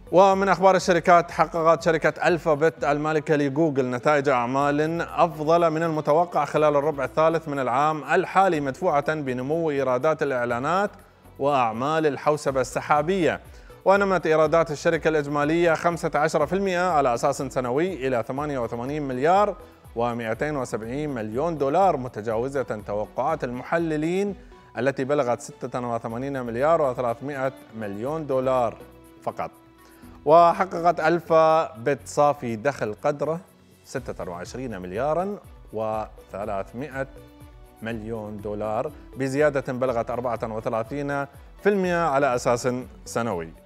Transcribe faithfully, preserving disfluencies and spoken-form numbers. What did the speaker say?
ومن أخبار الشركات، حققت شركة ألفابت المالكة لجوجل نتائج أعمال أفضل من المتوقع خلال الربع الثالث من العام الحالي، مدفوعة بنمو إيرادات الإعلانات وأعمال الحوسبة السحابية. ونمت إيرادات الشركة الإجمالية خمسة عشر بالمئة على أساس سنوي إلى ثمانية وثمانين مليار ومئتين وسبعين مليون دولار، متجاوزة توقعات المحللين التي بلغت ستة وثمانين مليار وثلاثمئة مليون دولار فقط. وحققت ألفابت صافي دخل قدره ستة وعشرين مليارا وثلاثمئة مليون دولار، بزيادة بلغت أربعة وثلاثين بالمئة على أساس سنوي.